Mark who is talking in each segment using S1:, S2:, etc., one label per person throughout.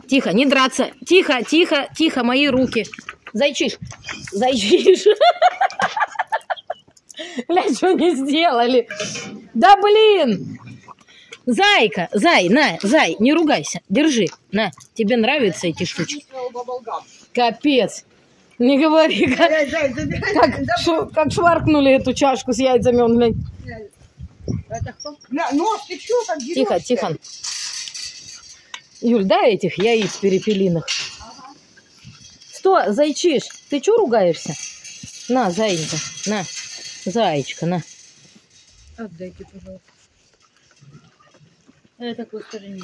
S1: Тихо, не драться. Тихо, тихо, тихо, мои руки. Зайчиш. Зайчиш. Блядь, что не сделали? Да блин. Зайка, зай, на, зай, не ругайся. Держи, на. Тебе нравятся эти штучки? Капец. Не говори, как шваркнули эту чашку с яйцами. Он, блядь. Тихо, тихо. Юль, дай этих яиц перепелиных. Что, зайчиш, ты что ругаешься? На, зайка, на, зайчка, на.
S2: Отдайте, пожалуйста. На такой стороне.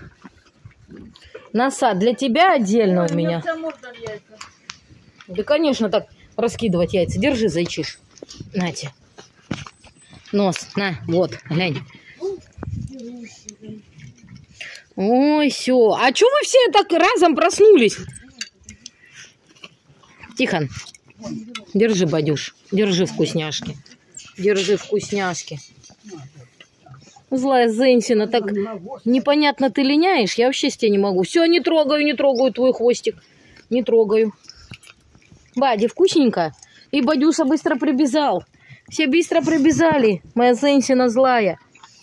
S1: Насад для тебя отдельно у меня. Да, конечно, так раскидывать яйца. Держи, зайчиш. Нате. Нос, на, вот, глянь. Ой, все. А чё вы все так разом проснулись? Тихон, держи, Бадюш. Держи вкусняшки. Держи вкусняшки. Злая Зенсина, так непонятно ты линяешь, я вообще с тебя не могу. Все, не трогаю твой хвостик. Не трогаю. Бади, вкусненько. И Бадюса быстро прибежал. Все быстро прибежали. Моя Зенсина злая.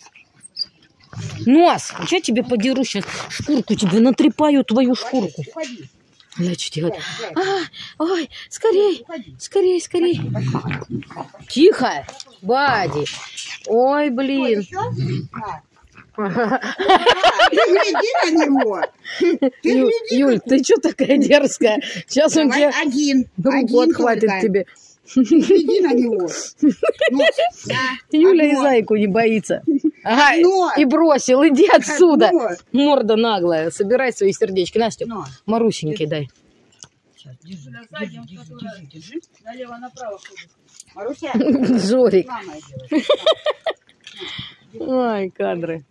S1: Нос, я тебе подеру сейчас, шкурку тебе натрепаю, твою шкурку. Бля, что делать? Ой, скорей, скорей, скорей. Тихо, Бади. Ой, блин. Юль, ты что такая дерзкая? Сейчас он тебе руку отхватит тебе.
S3: Иди на него.
S1: Юля и зайку не боится. Ага, и бросил, иди отсюда. Морда наглая. Собирай свои сердечки. Настя, Марусеньке дай.
S3: Сейчас, держи. Налево-направо ходит. Маруся.
S1: Жорик. Ой, кадры.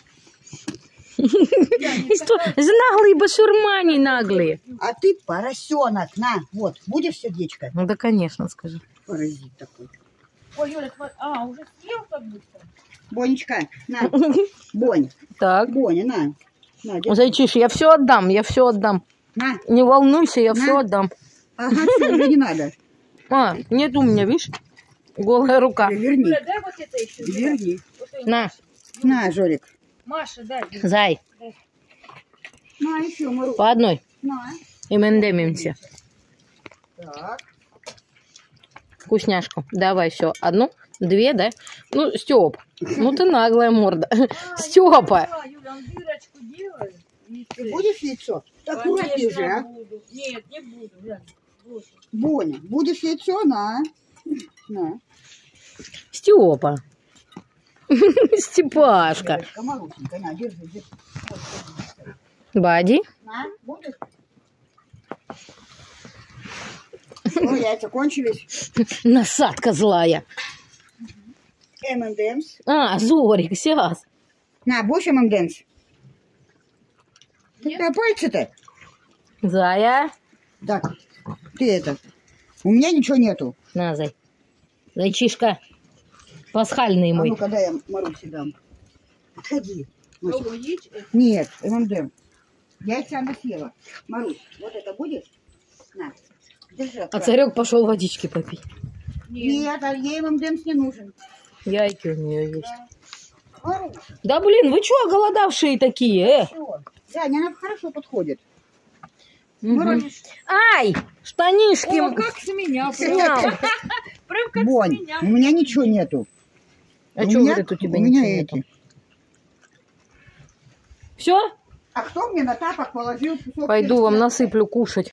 S1: Что? Наглые басурмане наглые.
S3: А ты поросенок, на, вот, будешь сердечко?
S1: Ну да, конечно, скажи.
S3: Паразит такой.
S2: Ой, Юля, уже съел как быстро?
S3: Бонечка, на, Бонь.
S1: Так.
S3: Боня, на.
S1: Зайчиш, я все отдам, я все отдам.
S3: На.
S1: Не волнуйся, я все отдам.
S3: Ага, все, уже не надо.
S1: А, нет у меня, видишь? Голая рука.
S3: Верни.
S2: Юля, дай вот это еще.
S3: Верни.
S1: На.
S3: На, Жорик.
S2: Маша, дай.
S1: Зай.
S3: На, еще, Мару.
S1: По одной.
S3: На.
S1: И мендемимся.
S3: Так.
S1: Вкусняшку. Давай все. Одну, две, да? Ну, Степ, ну ты наглая морда. Степа.
S2: Юля, он дырочку делает.
S3: Ты будешь яйцо? Так аккуратнее же, а?
S2: Нет, не буду.
S3: Боня, будешь яйцо? На. На.
S1: Степа. Степашка.
S3: Марусенька, на, держи.
S1: Бади.
S3: На, будешь? Ну, яйца кончились.
S1: Насадка злая.
S3: M&M's.
S1: А, Зорик, сейчас.
S3: На, будешь M&M's? Да, пальцы-то.
S1: Зая.
S3: Так, ты это. У меня ничего нету.
S1: На, Зай. Зайчишка. Пасхальный
S3: А
S1: мой.
S3: ну-ка, дай я Марусе дам. Отходи.
S2: Ого, есть?
S3: Нет, M&M. Яйца она съела. Марусь, вот это будешь? На. Держи.
S1: А царек пошел водички попить.
S3: Нет, а ей M&M's не нужен.
S1: Яйки у нее есть.
S3: Марусь.
S1: Да блин, вы что, оголодавшие такие,
S3: Всё. Да, она хорошо подходит.
S1: Угу. Ай, штанишки.
S2: О, как с меня.
S1: Снял.
S2: Прям как
S3: Бонь,
S2: с меня.
S3: у меня ничего нету.
S1: А что, говорит, у тебя ничего нету? Все?
S3: А кто мне на тапок положил кусок
S1: Пойду
S3: перца?
S1: вам насыплю кушать.